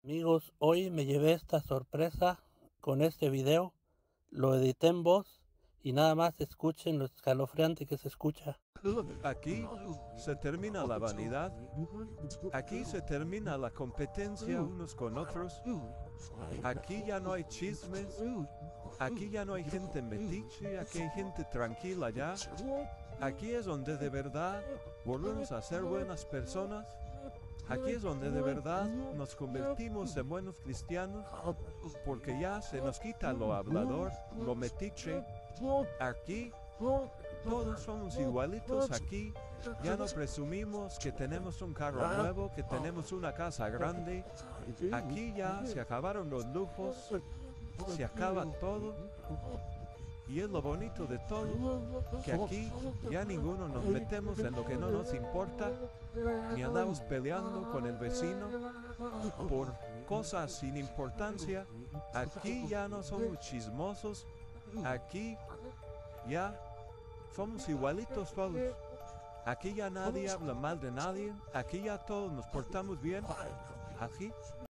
Amigos, hoy me llevé esta sorpresa con este video. Lo edité en voz y nada más escuchen lo escalofriante que se escucha. Aquí se termina la vanidad, aquí se termina la competencia unos con otros, aquí ya no hay chismes, aquí ya no hay gente metiche, aquí hay gente tranquila ya, aquí es donde de verdad volvemos a ser buenas personas, aquí es donde de verdad nos convertimos en buenos cristianos, porque ya se nos quita lo hablador, lo metiche, aquí todos somos igualitos aquí. Ya no presumimos que tenemos un carro nuevo, que tenemos una casa grande. Aquí ya se acabaron los lujos, se acaba todo. Y es lo bonito de todo, que aquí ya ninguno nos metemos en lo que no nos importa, ni andamos peleando con el vecino por cosas sin importancia. Aquí ya no somos chismosos, aquí ya somos igualitos todos. Aquí ya nadie habla mal de nadie. Aquí ya todos nos portamos bien. Aquí